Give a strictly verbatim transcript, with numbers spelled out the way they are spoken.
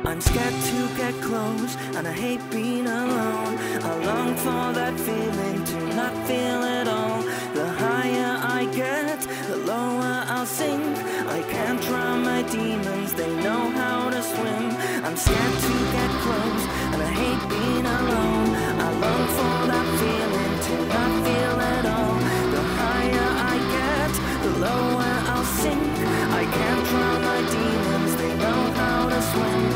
I'm scared to get close, and I hate being alone. I long for that feeling to not feel at all. The higher I get, the lower I'll sink. I can't drown my demons, they know how to swim. I'm scared to get close, and I hate being alone. I long for that feeling to not feel at all. The higher I get, the lower I'll sink. I can't drown my demons, they know how to swim.